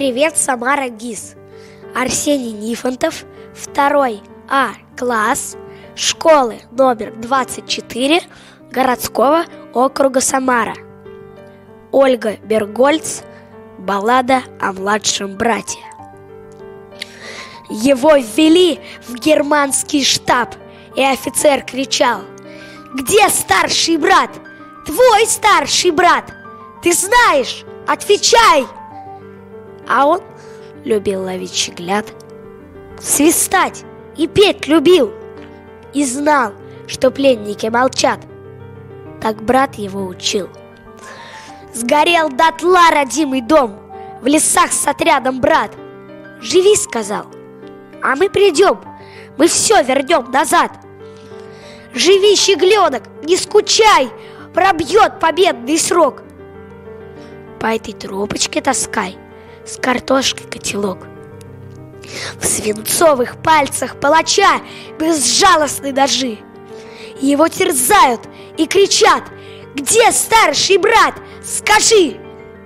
Привет, Самара ГИС. Арсений Нифонтов, 2 А класс, школы номер 24 городского округа Самара. Ольга Бергольц. Баллада о младшем брате. Его ввели в германский штаб, и офицер кричал: «Где старший брат? Твой старший брат! Ты знаешь? Отвечай!» А он любил ловить щеглят, свистать и петь любил, и знал, что пленники молчат. Так брат его учил. Сгорел дотла родимый дом, в лесах с отрядом брат. «Живи», — сказал, — «а мы придем, мы все вернем назад». «Живи, щегленок, не скучай, пробьет победный срок». По этой тропочке таскай с картошкой котелок. В свинцовых пальцах палача безжалостны ножи. Его терзают и кричат: «Где старший брат? Скажи!»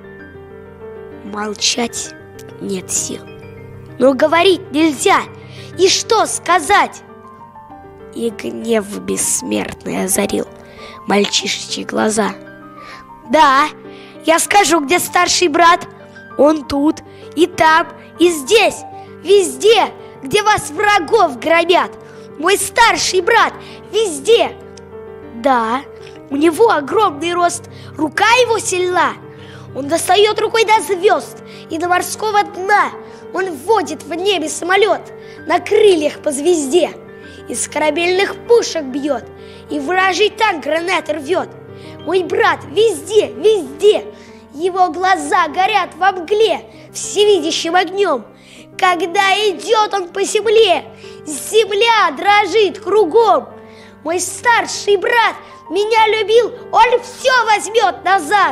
Молчать нет сил, но говорить нельзя. И что сказать? И гнев бессмертный озарил мальчишечьи глаза. «Да, я скажу, где старший брат. Он тут, и там, и здесь, везде, где вас врагов громят. Мой старший брат везде. Да, у него огромный рост, рука его сильна. Он достает рукой до звезд и до морского дна. Он вводит в небе самолет на крыльях по звезде. Из корабельных пушек бьет, и вражий танк гранаты рвет. Мой брат везде, везде. Его глаза горят во мгле всевидящим огнем. Когда идет он по земле, земля дрожит кругом. Мой старший брат меня любил, он все возьмет назад».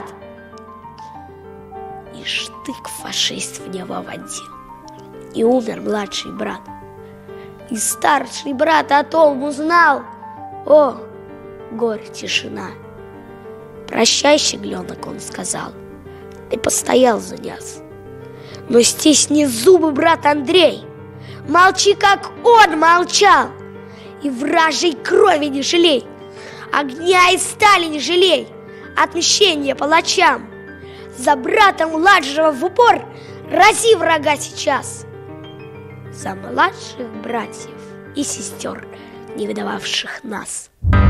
И штык фашист в него водил, и умер младший брат. И старший брат о том узнал. О, горе, тишина! «Прощай, щегленок», — он сказал, — «ты постоял за нас. Но стисни зубы, брат Андрей, молчи, как он молчал, и вражьей крови не жалей, огня и стали не жалей, отмщения палачам. За брата младшего в упор рази врага сейчас, за младших братьев и сестер, не выдававших нас».